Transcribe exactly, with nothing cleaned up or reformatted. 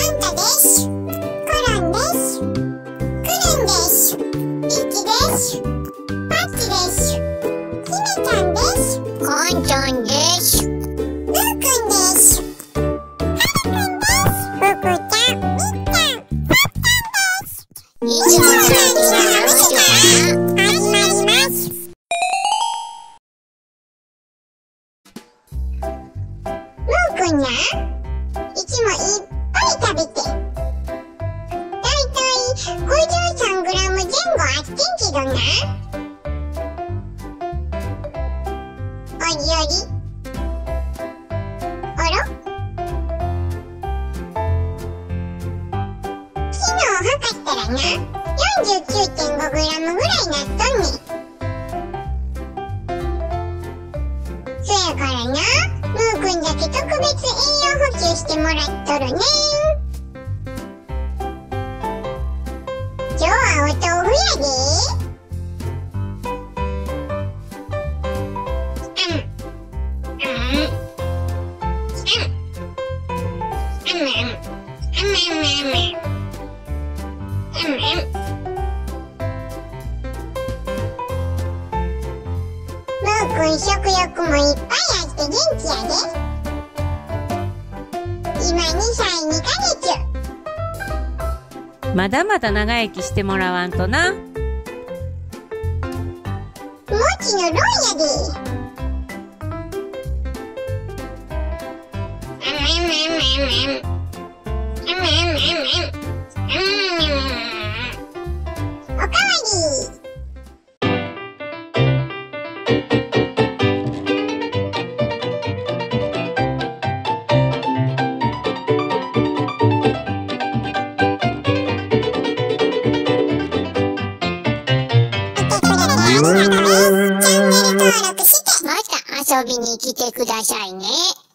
ンタです。コロンです。クルンです。リッチです。パッチです。ひめちゃんです。カンちゃんです。ムーくんです。ハムくんです。ふくちゃん、みっちゃん、パッちゃんです。いつもの話が始まります。ムーくんな、いつもいっぱい食べて、だいたいごじゅうさんグラムぜん後あってんけどな。おりおり。あら？昨日測ったらな、よんじゅうきゅうてんごグラムぐらいなっとんねん。そやからな、ムーくんだけ特別栄養補給してもらっとるねん。今日はお豆腐やで。ムーくん食欲もいっぱいあって元気やで。今にさいにかげつ。 まだまだ長生きしてもらわんとな。 もちのろんやで。おかわり。チャンネル登録してまた遊びに来てくださいね。